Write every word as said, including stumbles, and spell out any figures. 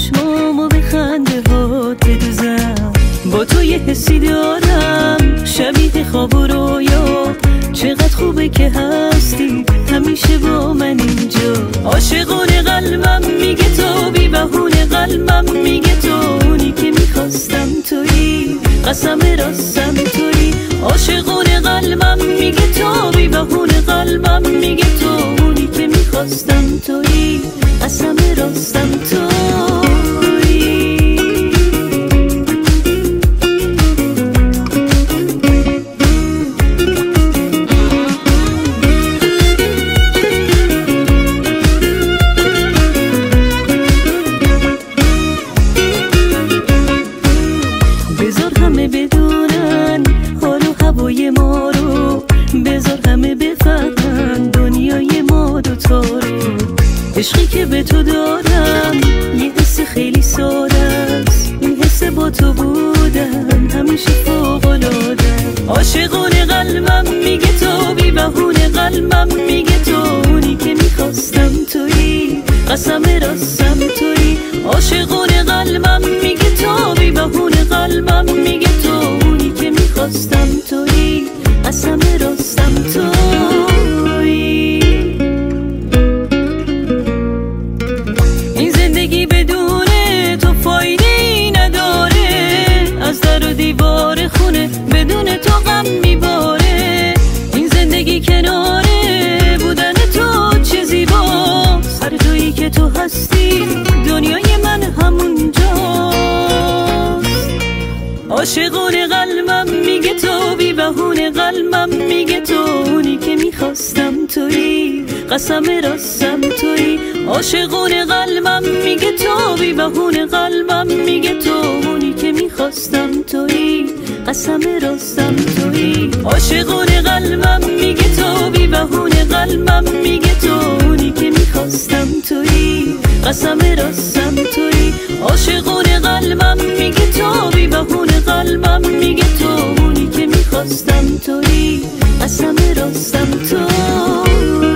چشمامو به خنده هات بدوزم. با تو یه حسی دارم شبیه خواب و رویا، چقدر خوبه که هستی همیشه با من اینجا. عاشقونه قلبم میگه تو، بی بهونه قلبم میگه تو، اونی که میخواستم تویی، قسم راستم تویی. عاشقونه قلبم میگه تو، بی بهونه قلبم میگه تو، اونی که میخواستم تویی، قسم راستم تویی. بذار همه بدونن حال و هوای ما رو، بذار همه بفهمن دنیای ما دوتا رو. عشقی که به تو دارم یه حس خیلی ساده است، این حس با تو بودن همیشه فوق‌العاده. عاشقونه قلبم میگه تو، بی بهونه قلبم میگه تو، اونی که میخواستم تویی، قسم راستم تویی. عاشقونه قلبم میگه تو، بی بهونه قلبم میگه تو، اونی که میخواستم تویی، قسم راستم تویی. این زندگی بدون تو فایده‌ای نداره، از در و دیوار خونه بدون تو غم میباره. این زندگی کناره بودن تو چه زیباست، هر جایی که تو هستی دنیای من همون جاست. عاشقونه قلبم میگه تو، بی بهونه قلبم میگه تو، اونی که میخواستم تویی، قسم راستم تویی. عاشقونه قلبم میگه تو، بی بهونه قلبم میگه تو، اونی که میخواستم تویی، قسم راستم تویی. عاشقونه قلبم میگه تو، بی بهونه قلبم میگه تو، اونی که میخواستم تویی، قسم راستم تویی. عاشقونه قلبم میگه تو، بی بهونه قلبم میگه تو، اونی که میخواستم تویی، قسم راستم تویی.